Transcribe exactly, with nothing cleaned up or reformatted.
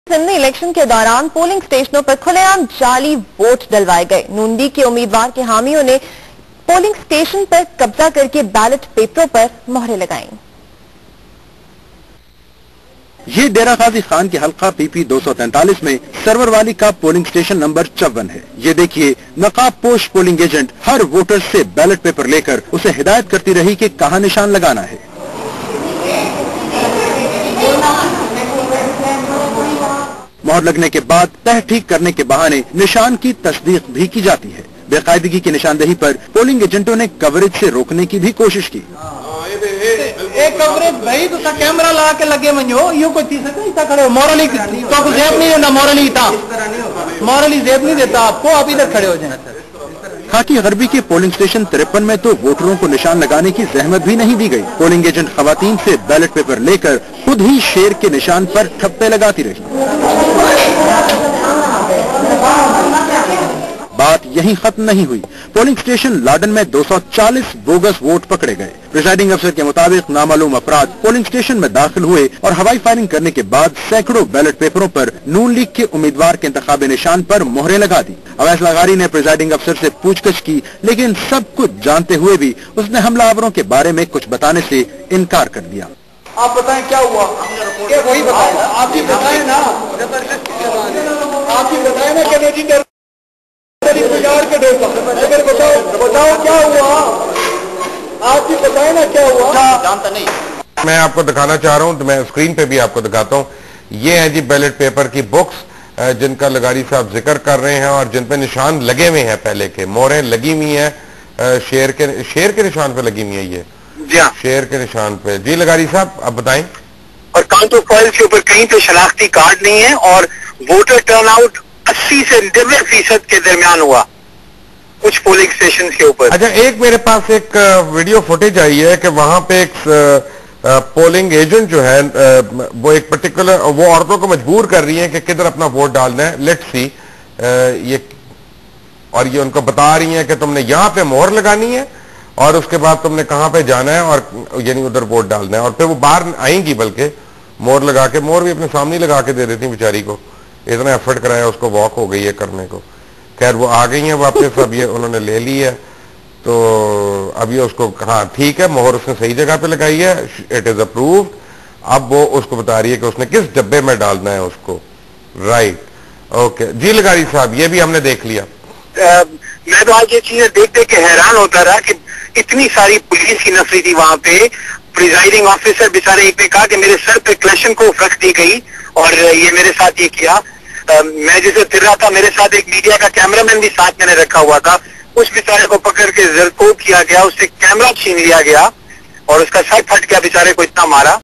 Sindh election के दौरान polling स्टेशनों पर खुलेआम जाली वोट डलवाए गए। नून लीग के उम्मीदवार के हामियों ने पोलिंग स्टेशन पर कब्जा करके बैलेट पेपरों पर मोहरें लगाईं। ये डेरा गाजी खान के हल्का पीपी दो सौ तैंतालीस में सरवर वाली का पोलिंग स्टेशन नंबर चौवन है। ये देखिए, नकाब पोश पोलिंग एजेंट हर वोटर से बैलेट पेपर लेकर उसे हिदायत करती रही कि कहां निशान लगाना है। मोहर लगने के बाद तह ठीक करने के बहाने निशान की तस्दीक भी की जाती है। बेकायदगी की निशानदेही पर पोलिंग एजेंटों ने कवरेज से रोकने की भी कोशिश की। एक कवरेज भाई तो कैमरा लगा के लगे वञो, इहो कोई थी सके इतना खड़े हो। मॉरली तो कुछ जेब नहीं देता, मॉरली था मॉरली जेब नहीं देता आपको, आप इधर खड़े हो जाए। खाकी गरबी के पोलिंग स्टेशन तिरपन में तो वोटरों को निशान लगाने की जहमत भी नहीं दी गई। पोलिंग एजेंट खवातीन से बैलेट पेपर लेकर खुद ही शेर के निशान पर ठप्पे लगाती रही। बात यहीं खत्म नहीं हुई। पोलिंग स्टेशन लाडन में दो सौ चालीस बोगस वोट पकड़े गए। प्रिजाइडिंग अफसर के मुताबिक नामालूम अफराद पोलिंग स्टेशन में दाखिल हुए और हवाई फायरिंग करने के बाद सैकड़ों बैलेट पेपरों पर नून लीग के उम्मीदवार के इंतखाबी निशान पर मोहरें लगा दी। अवैस लगारी ने प्रिजाइडिंग अफसर से पूछताछ की, लेकिन सब कुछ जानते हुए भी उसने हमलावरों के बारे में कुछ बताने से इनकार कर दिया। आप बताएं क्या हुआ? क्या वही बताएं, आप ही बताएं ना, आप ही बताएं ना कि के अगर बताओ बताओ क्या हुआ, आप ही बताएं ना क्या हुआ। जानता नहीं। मैं आपको दिखाना चाह रहा हूं, तो मैं स्क्रीन पे भी आपको दिखाता हूं। ये है जी बैलेट पेपर की बुक्स जिनका लगारी साहब जिक्र कर रहे हैं और जिन पे निशान लगे हुए हैं, पहले के मोहरें लगी हुई हैं। शेर के शेर के निशान पे लगी हुई है। ये जी हाँ, शेर के निशान पे। जी लगारी साहब आप बताएं। और काउंट ऑफ फॉइल के ऊपर कहीं पे शनाख्ती कार्ड नहीं है और वोटर टर्नआउट अस्सी से नब्बे फीसद के दरमियान हुआ कुछ पोलिंग स्टेशन के ऊपर। अच्छा, एक मेरे पास एक वीडियो फुटेज आई है कि वहां पे एक पोलिंग एजेंट जो है वो एक पर्टिकुलर वो औरतों को मजबूर कर रही है कि किधर अपना वोट डालना है। लेट्स सी ये, और ये उनको बता रही है कि तुमने यहाँ पे मोहर लगानी है और उसके बाद तुमने कहाँ पे जाना है और यानी उधर वोट डालना है। और फिर वो बाहर आएंगी, बल्कि मोहर लगा के, मोहर भी अपने सामने लगा के दे देती बेचारी को। इतना एफर्ट कराया, उसको वॉक हो गई है करने को। खैर वो आ गई है वापस, अब ये उन्होंने ले ली है। तो अब ये उसको, हाँ ठीक है, मोहर उसने सही जगह पे लगाई है, इट इज अप्रूव्ड। अब वो उसको बता रही है कि उसने किस डब्बे में डालना है उसको। राइट, ओके जी लगारी साहब, ये भी हमने देख लिया। आ, मैं तो आज ये चीजें देख देख के हैरान होता रहा कि इतनी सारी पुलिस की नफरी थी वहां पे। प्रिजाइडिंग ऑफिसर बेचारे, एक ने कहा कि मेरे सर पे क्लेशन को रख दी गई और ये मेरे साथ ये किया। Uh, मैं जिसे फिर रहा था, मेरे साथ एक मीडिया का कैमरामैन भी साथ मैंने रखा हुआ था। उस बेचारे को पकड़ के जरकोब किया गया, उससे कैमरा छीन लिया गया और उसका सर फट गया, बेचारे को इतना मारा।